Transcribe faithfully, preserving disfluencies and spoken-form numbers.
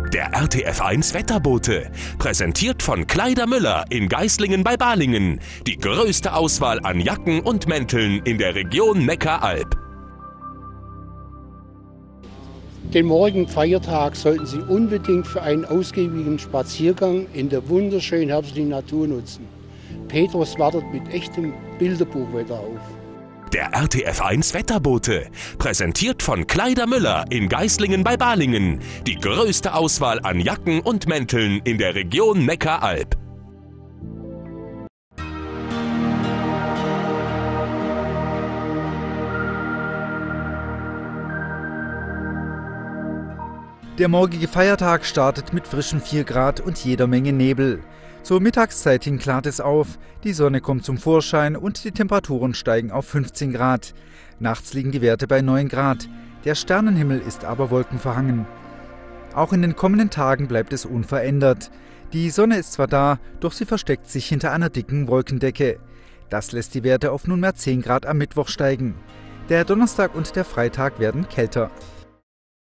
Der R T F eins Wetterbote, präsentiert von Kleider Müller in Geislingen bei Balingen. Die größte Auswahl an Jacken und Mänteln in der Region Neckaralb. Den morgigen Feiertag sollten Sie unbedingt für einen ausgiebigen Spaziergang in der wunderschönen herbstlichen Natur nutzen. Petrus wartet mit echtem Bilderbuchwetter auf. Der R T F eins Wetterbote, präsentiert von Kleider Müller in Geislingen bei Balingen. Die größte Auswahl an Jacken und Mänteln in der Region Neckaralb. Der morgige Feiertag startet mit frischen vier Grad und jeder Menge Nebel. Zur Mittagszeit hin klart es auf, die Sonne kommt zum Vorschein und die Temperaturen steigen auf fünfzehn Grad. Nachts liegen die Werte bei neun Grad. Der Sternenhimmel ist aber wolkenverhangen. Auch in den kommenden Tagen bleibt es unverändert. Die Sonne ist zwar da, doch sie versteckt sich hinter einer dicken Wolkendecke. Das lässt die Werte auf nunmehr zehn Grad am Mittwoch steigen. Der Donnerstag und der Freitag werden kälter.